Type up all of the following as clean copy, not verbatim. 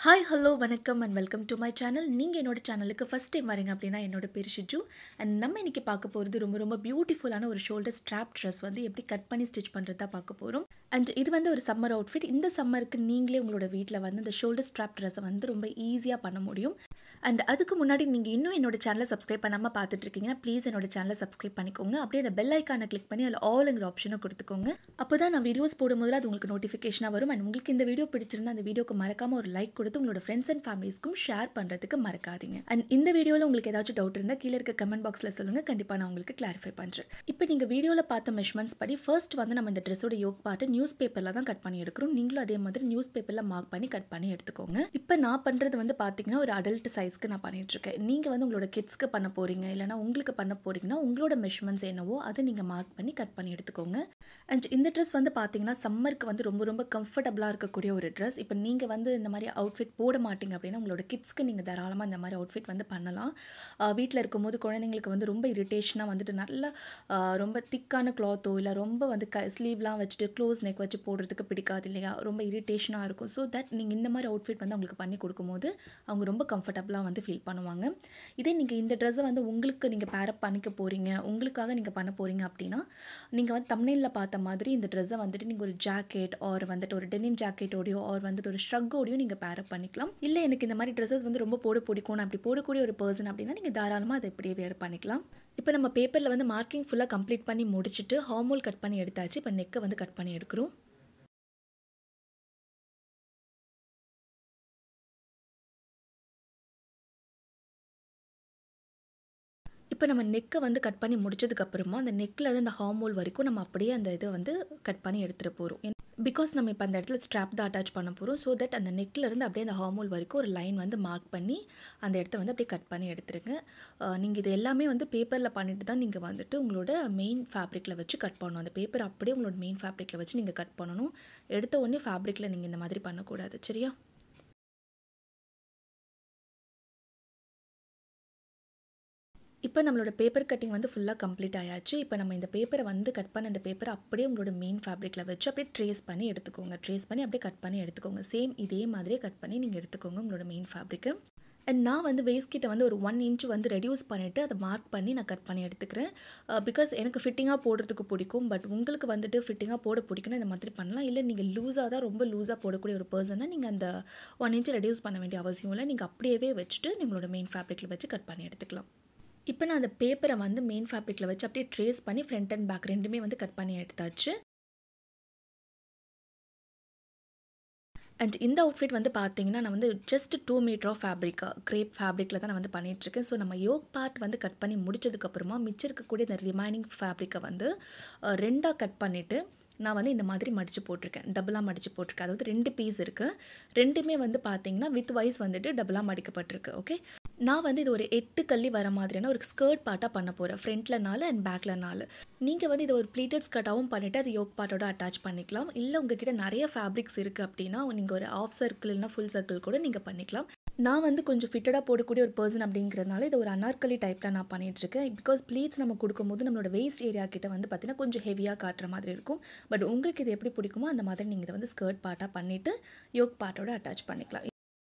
Hi, hello, vanakkam and welcome to my channel. நீங்க என்னோட சேனலுக்கு first time வரீங்க அப்படினா என்னோட பேர் Shiju and நம்ம இன்னைக்கு பார்க்க போறது ரொம்ப பியூட்டிஃபுல்லான ஒரு shoulder strap dress வந்து எப்படி கட் பண்ணி ஸ்டிட்ச் பண்றதா பார்க்க போறோம். And இது வந்து ஒரு சம்மர் அவுட்ஃபிட். இந்த சம்மருக்கு நீங்களே உங்களோட வீட்ல வந்து இந்த shoulder strap dress வந்து ரொம்ப ஈஸியா பண்ண முடியும். And அதுக்கு முன்னாடி நீங்க இன்னும் என்னோட சேனலை சப்ஸ்கிரைப் பண்ணாம பார்த்துட்டு இருக்கீங்கன்னா ப்ளீஸ் என்னோட சேனலை சப்ஸ்கிரைப் பண்ணிக்கோங்க. அப்படியே அந்த பெல் ஐகானை கிளிக் பண்ணி அதுல ஆல்ங்கிற ஆப்ஷனை கொடுத்துக்கோங்க. அப்பதான் நான் வீடியோஸ் போடும்போது அது உங்களுக்கு நோட்டிஃபிகேஷனா வரும். and உங்களுக்கு இந்த வீடியோ பிடிச்சிருந்தா அந்த வீடியோக்கு மறக்காம ஒரு லைக் கொடுத்து உங்களோட ஃப்ரெண்ட்ஸ் அண்ட் ஃபேமிலிஸ்க்கும் ஷேர் பண்றதுக்கு மறக்காதீங்க. and இந்த வீடியோல உங்களுக்கு ஏதாச்சும் டவுட் இருந்தா கீழ இருக்க கமெண்ட் பாக்ஸ்ல சொல்லுங்க. கண்டிப்பா நான் உங்களுக்கு கிளாரிஃபை பண்றேன். இப்போ நீங்க வீடியோல பார்த்த மெஷர்மென்ட்ஸ் படி ஃபர்ஸ்ட் வந்து நம்ம இந்த Dressோட யோக் பார்ட் நியூஸ் பேப்பர்ல தான் கட் பண்ணி எடுக்கிறோம். நீங்களும் அதே மாதிரி நியூஸ் பேப்பர்ல மார்க் பண்ணி கட் பண்ணி எடுத்துக்கோங்க. இப்போ நான் பண்றது வந்து பாத்தீங்கன்னா ஒரு அடல்ட் சைஸ்க்கு நான் பண்ணிட்டு இருக்கேன். நீங்க வந்து உங்களோட கிட்ஸ்க்கு பண்ண போறீங்க இல்லனா உங்களுக்கு பண்ண போறீங்கன்னா உங்களோட மெஷர்மென்ட்ஸ் என்னவோ அதை நீங்க மார்க் பண்ணி கட் பண்ணி எடுத்துக்கோங்க. and இந்த Dress வந்து பாத்தீங்கன்னா சம்மருக்கு வந்து ரொம்ப கம்ஃபர்ட்டபிளா இருக்கக்கூடிய ஒரு Dress. இப்போ நீங்க வந்து இந்த மாதிரி அவுட்ஃபிட் போட மாட்டீங்க அப்படின்னா உங்களோட கிட்ஸ்க்கு நீங்க தாராளமா இந்த மாதிரி அவுட்ஃபிட் வந்து பண்ணலாம். வீட்ல இருக்கும்போது குழந்தைங்களுக்கு வந்து ரொம்ப இரிட்டேஷனா வந்துட்டு நல்ல ரொம்ப திக்கான கிளாத்தோ இல்ல ரொம்ப வந்து ஸ்லீவ்லாம் வச்சுட்டு க்ளோஸ் நெக் வச்சு போடுறதுக்கு பிடிக்காது இல்லையா, ரொம்ப இரிட்டேஷனா இருக்கும். ஸோ தட் நீங்க இந்த மாதிரி அவுட்ஃபிட் வந்து அவங்களுக்கு பண்ணி கொடுக்கும்போது அவங்க ரொம்ப கம்ஃபர்ட்டபிளா வந்து ஃபீல் பண்ணுவாங்க. இதே நீங்க இந்த Dress வந்து உங்களுக்கு நீங்க பேர் அப் பண்ணிக்க போறீங்க, உங்களுக்காக நீங்க பண்ண போறீங்க அப்படின்னா நீங்க வந்து தம்ப்நெயில்ல பார்த்த மாதிரி இந்த Dress வந்துட்டு நீங்க ஒரு ஜாக்கெட் ஆர் வந்துட்டு ஒரு டெனிம் ஜாக்கெட்டோடயோ ஆர் வந்துட்டு ஒரு ஷ்ரக்கோடயோ நீங்க பேர் அப் பண்ணிக்கலாம். இல்ல எனக்கு இந்த மாதிரி Dresses வந்து ரொம்ப போட பிடிக்கும் அப்படி போடக்கூடிய ஒரு பர்சன் அப்படின்னா நீங்க தாராளமா அதை இப்படியே வேர் பண்ணிக்கலாம். இப்போ நம்ம பேப்பர்ல வந்து மார்க்கிங் ஃபுல்லா கம்ப்ளீட் பண்ணி முடிச்சிட்டு ஹார்மோல் கட் பண்ணி எடுத்தாச்சு. இப்போ நெக்கை வந்து கட் பண்ணி எடுக்கிறோம். இப்போ நம்ம நெக்கை வந்து கட் பண்ணி முடிச்சதுக்கு அப்புறமா அந்த நெக்ல இருந்து அந்த ஹார்மோல் வரைக்கும் நம்ம அப்படியே அந்த இதை வந்து கட் பண்ணி எடுத்துட்டு போறோம். பிகாஸ் நம்ம இப்போ அந்த இடத்துல ஸ்ட்ராப் தான் அட்டாச் பண்ண போறோம். ஸோ தட் அந்த நெக்ல இருந்து அப்படியே அந்த ஹார்மோல் வரைக்கும் ஒரு லைன் வந்து மார்க் பண்ணி அந்த இடத்த வந்து அப்படியே கட் பண்ணி எடுத்துருங்க. நீங்கள் இது எல்லாமே வந்து பேப்பரில் பண்ணிட்டு தான் நீங்கள் வந்துட்டு உங்களோட மெயின் ஃபேப்ரிக்கில் வச்சு கட் பண்ணணும். அந்த பேப்பர் அப்படியே உங்களோட மெயின் ஃபேப்ரிக்கில் வச்சு நீங்கள் கட் பண்ணணும். எடுத்த உடனே ஃபேப்ரிக்கில் நீங்கள் இந்த மாதிரி பண்ணக்கூடாது, சரியா? இப்போ நம்மளோட பேப்பர் கட்டிங் வந்து ஃபுல்லாக கம்ப்ளீட் ஆயாச்சு. இப்போ நம்ம இந்த பேப்பரை வந்து கட் பண்ண இந்த பேப்பரை அப்படியே உங்களோட மெயின் ஃபேப்ரிக்கில் வச்சு அப்படியே ட்ரேஸ் பண்ணி எடுத்துக்கோங்க. ட்ரேஸ் பண்ணி அப்படியே கட் பண்ணி எடுத்துக்கோங்க. சேம் இதே மாதிரியே கட் பண்ணி நீங்கள் எடுத்துக்கோங்க உங்களோட மெயின் ஃபேப்ரிக்கு. அண்ட் நான் வந்து வேஸ்ட் கிட்ட வந்து ஒரு 1 inch வந்து ரெடியூஸ் பண்ணிவிட்டு அதை மார்க் பண்ணி நான் கட் பண்ணி எடுத்துக்கிறேன். பிகாஸ் எனக்கு ஃபிட்டிங்காக போடுறதுக்கு பிடிக்கும். பட் உங்களுக்கு வந்துட்டு ஃபிட்டிங்காக போட பிடிக்குன்னா இந்த மாதிரி பண்ணலாம். இல்லை நீங்கள் லூஸாக தான் ரொம்ப லூஸாக போடக்கூடிய ஒரு பர்சனாக நீங்கள் அந்த 1 inch ரெடியூஸ் பண்ண வேண்டிய அவசியம் இல்லை. நீங்கள் அப்படியே வச்சுட்டு உங்களோட மெயின் ஃபேப்ரிக்கில் வச்சு கட் பண்ணி எடுத்துக்கலாம். இப்போ நான் அந்த பேப்பரை வந்து மெயின் ஃபேப்ரிக்கில் வச்சு அப்படியே ட்ரேஸ் பண்ணி ஃப்ரண்ட் அண்ட் பேக் ரெண்டுமே வந்து கட் பண்ணி எடுத்தாச்சு. அண்ட் இந்த அவுட்ஃபிட் வந்து பார்த்தீங்கன்னா நான் வந்து ஜஸ்ட் 2 மீட்டர் ஆஃப் ஃபேப்ரிக்கா கிரேப் ஃபேப்ரிக்கில் தான் நான் வந்து பண்ணிகிட்ருக்கேன். ஸோ நம்ம யோக் பார்ட் வந்து கட் பண்ணி முடிச்சதுக்கப்புறமா மிச்சம் இருக்கக்கூடிய இந்த ரிமைனிங் ஃபேப்ரிக்கை வந்து 2ஆக கட் பண்ணிவிட்டு நான் வந்து இந்த மாதிரி மடித்து போட்டிருக்கேன். டபுளாக மடித்து போட்டிருக்கேன். அதாவது 2 பீஸ் இருக்குது. ரெண்டுமே வந்து பார்த்தீங்கன்னா வித் வைஸ் வந்துட்டு டபுளாக மடிக்கப்பட்டிருக்கு. ஓகே, நான் வந்து இது ஒரு 8 கள்ளி வர மாதிரியான ஒரு ஸ்கர்ட் பார்ட்டாக பண்ண போகிறேன். ஃப்ரண்ட்டில் 4 அண்ட் பேக்கில் 4. நீங்கள் வந்து இது ஒரு ப்ளீட்டட் ஸ்கர்ட்டாகவும் பண்ணிவிட்டு அது யோக் பார்ட்டோட அட்டாச் பண்ணிக்கலாம். இல்லை உங்ககிட்ட நிறைய ஃபேப்ரிக்ஸ் இருக்குது அப்படின்னா நீங்கள் ஒரு ஆஃப் சர்க்கிள் இல்லைனா ஃபுல் சர்க்கிள் கூட நீங்கள் பண்ணிக்கலாம். நான் வந்து கொஞ்சம் ஃபிட்டடாக போடக்கூடிய ஒரு பர்சன் அப்படிங்கிறதுனால இது ஒரு அனார்கலி டைப்பில் நான் பண்ணிகிட்ருக்கேன். பிகாஸ் ப்ளீட்ஸ் நம்ம கொடுக்கும்போது நம்மளோட வேஸ்ட் ஏரியா கிட்ட வந்து பார்த்திங்கன்னா கொஞ்சம் ஹெவியாக காட்டுற மாதிரி இருக்கும். பட் உங்களுக்கு இது எப்படி பிடிக்குமோ அந்த மாதிரி நீங்கள் இதை வந்து ஸ்கர்ட் பார்ட்டாக பண்ணிவிட்டு யோக் பார்ட்டோட அட்டாச் பண்ணிக்கலாம்.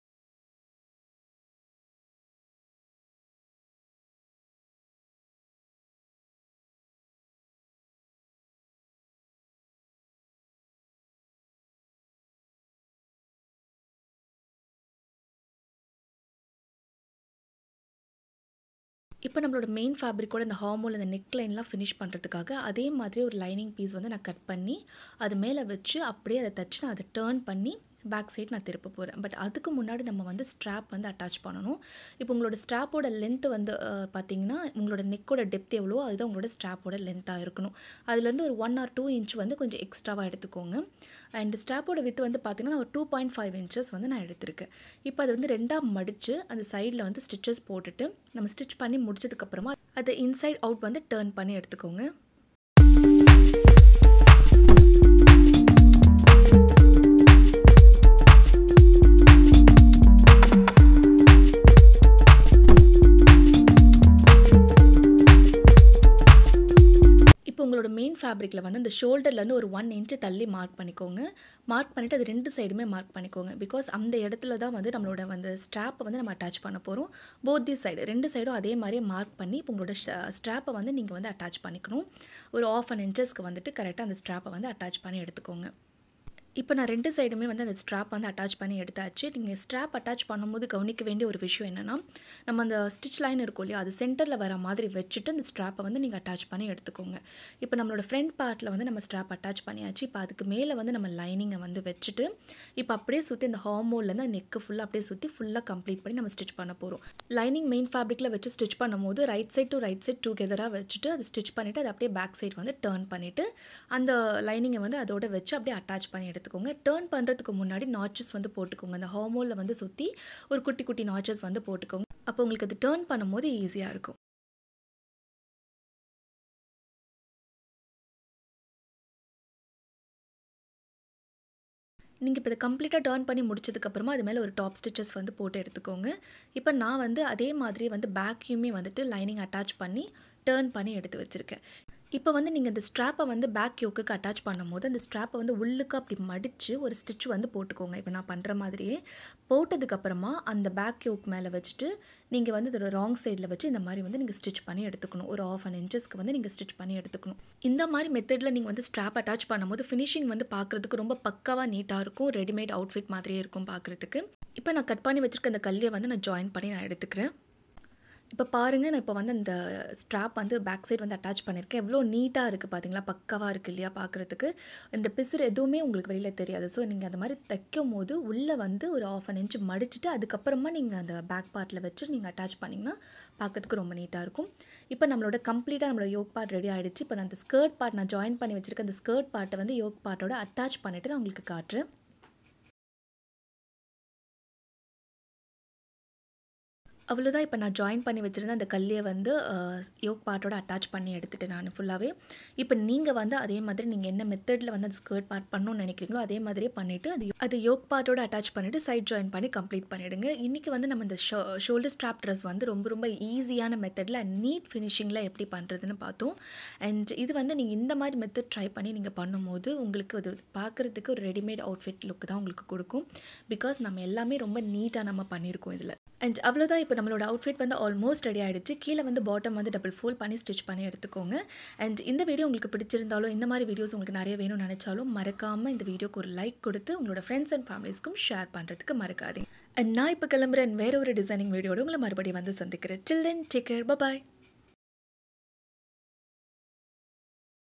இப்போ நம்மளோட மெயின் ஃபேப்ரிக்கோட இந்த ஹார்மோல் அந்த நெக் லைன்லாம் ஃபினிஷ் பண்ணுறதுக்காக அதே மாதிரி ஒரு லைனிங் பீஸ் வந்து நான் கட் பண்ணி அது மேலே வச்சு அப்படியே அதை தச்சு நான் அதை டேர்ன் பண்ணி பேக் சைட் நான் திருப்ப போகிறேன். பட் அதுக்கு முன்னாடி நம்ம வந்து ஸ்ட்ராப் வந்து அட்டாச் பண்ணணும். இப்போ உங்களோட ஸ்ட்ராப்போட லென்த்து வந்து பார்த்தீங்கன்னா உங்களோட நெக்கோட டெப்த் எவ்வளோ அதுதான் உங்களோட ஸ்ட்ராப்போட லென்த்தாக இருக்கணும். அதுலேருந்து ஒரு 1 or 2 inch வந்து கொஞ்சம் எக்ஸ்ட்ராவாக எடுத்துக்கோங்க. அண்ட் ஸ்ட்ராப்போட வித்து வந்து பார்த்தீங்கன்னா ஒரு 2.5 inches வந்து நான் எடுத்திருக்கேன். இப்போ அது வந்து 2ஆக மடித்து அந்த சைடில் வந்து ஸ்டிச்சஸ் போட்டுட்டு நம்ம ஸ்டிச் பண்ணி முடிச்சதுக்கப்புறமா அதை இன்சைட் அவுட் வந்து டேர்ன் பண்ணி எடுத்துக்கோங்க. உங்களோட மெயின் ஃபேப்ரிக்கில் வந்து அந்த ஷோல்டர்லேருந்து ஒரு 1 இன்ச்சு தள்ளி மார்க் பண்ணிக்கோங்க. மார்க் பண்ணிவிட்டு அது 2 சைடுமே மார்க் பண்ணிக்கோங்க. பிகாஸ் அந்த இடத்துல தான் வந்து நம்மளோட வந்து ஸ்ட்ராப்பை வந்து நம்ம அட்டாச் பண்ண போகிறோம். போத் தி சைடு 2 சைடும் அதே மாதிரியே மார்க் பண்ணி இப்போ உங்களோட ஸ்ட்ராப்பை வந்து நீங்கள் வந்து அட்டாச் பண்ணிக்கணும். ஒரு 1/2 இன்ச்சஸ்க்கு வந்துட்டு கரெக்டாக அந்த ஸ்ட்ராப்பை வந்து அட்டாச் பண்ணி எடுத்துக்கோங்க. இப்போ நான் 2 சைடுமே வந்து அந்த ஸ்ட்ராப் வந்து அட்டாச் பண்ணி எடுத்தாச்சு. நீங்கள் ஸ்ட்ராப் அட்டாச் பண்ணும்போது கவனிக்க வேண்டிய ஒரு விஷயம் என்னென்னா, நம்ம அந்த ஸ்டிச் லைன் இருக்கும் இல்லையா, அது சென்டரில் வர மாதிரி வச்சுட்டு அந்த ஸ்ட்ராப்பை வந்து நீங்கள் அட்டாச் பண்ணி எடுத்துக்கோங்க. இப்போ நம்மளோட ஃப்ரண்ட் பார்ட்டில் வந்து நம்ம ஸ்ட்ராப் அட்டாச் பண்ணியாச்சு. இப்போ அதுக்கு மேலே வந்து நம்ம லைனிங்கை வந்து வச்சுட்டு இப்போ அப்படியே சுற்றி இந்த ஹார்மோல்லேருந்து அந்த நெக்கு ஃபுல்லாக அப்படியே சுற்றி ஃபுல்லாக கம்ப்ளீட் பண்ணி நம்ம ஸ்டிச் பண்ண போகிறோம். லைனிங் மெயின் ஃபேப்ரிக்கில் வச்சு ஸ்டிச் பண்ணும்போது right side to right side டுகெதராக வச்சுட்டு அதை ஸ்டிச் பண்ணிவிட்டு அதை அப்படியே பேக் சைட் வந்து டர்ன் பண்ணிவிட்டு அந்த லைனிங்கை வந்து அதோட வச்சு அப்படியே அட்டாச் பண்ணி எடுத்துக்கோங்க. டர்ன் பண்ணுறதுக்கு முன்னாடி நாச்சஸ் வந்து போட்டுக்கோங்க. அந்த ஹார்மோலில் வந்து சுற்றி ஒரு குட்டி குட்டி நாச்சஸ் வந்து போட்டுக்கோங்க. அப்போ உங்களுக்கு அது டர்ன் பண்ணும்போது ஈஸியாக இருக்கும். நீங்கள் இப்போ இதை கம்ப்ளீட்டாக டர்ன் பண்ணி முடிச்சதுக்கப்புறமா அது மேலே ஒரு டாப் ஸ்டிச்சஸ் வந்து போட்டு எடுத்துக்கோங்க. இப்போ நான் வந்து அதே மாதிரி வந்து பேக்கையுமே வந்துட்டு லைனிங் அட்டாச் பண்ணி டர்ன் பண்ணி எடுத்து வச்சுருக்கேன். இப்போ வந்து நீங்கள் இந்த ஸ்ட்ராப்பை வந்து பேக் யோக்குக்கு அட்டாச் பண்ணும்போது அந்த ஸ்ட்ராப்பை வந்து உள்ளுக்கு அப்படி மடித்து ஒரு ஸ்டிச் வந்து போட்டுக்கோங்க. இப்போ நான் பண்ணுற மாதிரியே போட்டதுக்கப்புறமா அந்த பேக் யோக் மேலே வச்சுட்டு நீங்கள் வந்து இதோட ராங் சைடில் வச்சு இந்த மாதிரி வந்து நீங்கள் ஸ்டிச் பண்ணி எடுத்துக்கணும். ஒரு 1/2 இன்ச்சஸ்க்கு வந்து நீங்கள் ஸ்டிச் பண்ணி எடுத்துக்கணும். இந்த மாதிரி மெத்தடில் நீங்கள் வந்து ஸ்ட்ராப் அட்டாச் பண்ணும்போது ஃபினிஷிங் வந்து பார்க்குறதுக்கு ரொம்ப பக்காவாக நீட்டாக இருக்கும். ரெடிமேட் அவுட்ஃபிட் மாதிரியே இருக்கும் பார்க்குறதுக்கு. இப்போ நான் கட் பண்ணி வச்சுருக்க அந்த கல்லியை வந்து நான் ஜாயின் பண்ணி நான் எடுத்துக்கிறேன். இப்போ பாருங்கள், நான் இப்போ வந்து அந்த ஸ்ட்ராப் வந்து பேக் சைட் வந்து அட்டாச் பண்ணியிருக்கேன். எவ்வளோ நீட்டாக இருக்குது பார்த்தீங்களா, பக்காவாக இருக்குது இல்லையா பார்க்குறதுக்கு. இந்த பிசுறு எதுவுமே உங்களுக்கு வெளியில் தெரியாது. ஸோ நீங்கள் அந்த மாதிரி தைக்கும் போது உள்ளே வந்து ஒரு 1/2 இன்ச் மடிச்சுட்டு அதுக்கப்புறமா நீங்கள் அந்த பேக் பார்ட்டில் வச்சு நீங்கள் அட்டாச் பண்ணிங்கன்னா பார்க்கறதுக்கு ரொம்ப நீட்டாக இருக்கும். இப்போ நம்மளோட கம்ப்ளீட்டாக நம்மளோட யோக் பார்ட் ரெடி ஆகிடுச்சு. இப்போ நான் அந்த ஸ்கர்ட் பார்ட் நான் ஜாயின் பண்ணி வச்சுருக்க அந்த ஸ்கர்ட் பார்ட்டை வந்து யோக் பார்ட்டோட அட்டாச் பண்ணிவிட்டு நான் உங்களுக்கு காட்டுறேன். அவ்வளோதான். இப்போ நான் ஜாயின் பண்ணி வச்சுருந்தேன் அந்த கல்லியை வந்து யோக் பார்ட்டோட அட்டாச் பண்ணி எடுத்துகிட்டேன் நான் ஃபுல்லாகவே. இப்போ நீங்கள் வந்து அதே மாதிரி நீங்கள் என்ன மெத்தடில் வந்து அந்த ஸ்கர்ட் பார்ட் பண்ணணும்னு நினைக்கிறீங்களோ அதே மாதிரியே பண்ணிவிட்டு அது யோக் பார்ட்டோட அட்டாச் பண்ணிவிட்டு சைட் ஜாயின் பண்ணி கம்ப்ளீட் பண்ணிவிடுங்க. இன்றைக்கி வந்து நம்ம இந்த ஷோல்டர் ஸ்ட்ராப் ட்ரெஸ் வந்து ரொம்ப ரொம்ப ஈஸியான மெத்தடில் நீட் ஃபினிஷிங்கில் எப்படி பண்ணுறதுன்னு பார்த்தோம். அண்ட் இது வந்து நீங்கள் இந்த மாதிரி மெத்தட் ட்ரை பண்ணி நீங்கள் பண்ணும்போது உங்களுக்கு அது பார்க்குறதுக்கு ஒரு ரெடிமேட் அவுட்ஃபிட் லுக் தான் உங்களுக்கு கொடுக்கும். பிகாஸ் நம்ம எல்லாமே ரொம்ப நீட்டாக நம்ம பண்ணியிருக்கோம் இதில். அண்ட் அவ்வளோதான். இப்போ நம்மளோட அவுட்ஃபிட் வந்து ஆல்மோஸ்ட் ரெடி ஆகிடுச்சு. கீழே வந்து பாட்டம் வந்து டபுள் ஃபோல்ட் பண்ணி ஸ்டிச் பண்ணி எடுத்துக்கோங்க. அண்ட் இந்த வீடியோ உங்களுக்கு பிடிச்சிருந்தாலும் இந்த மாதிரி வீடியோஸ் உங்களுக்கு நிறைய வேணும்னு நினச்சாலும் மறக்காமல் இந்த வீடியோக்கு ஒரு லைக் கொடுத்து உங்களோட ஃப்ரெண்ட்ஸ் அண்ட் ஃபேமிலிஸ்க்கும் ஷேர் பண்ணுறதுக்கு மறக்காதீங்க. அண்ட் நான் இப்போ கிளம்புறேன் வேற ஒரு டிசைனிங் வீடியோட உங்களை மறுபடியும் வந்து சந்திக்கிறேன். Till then take care, by.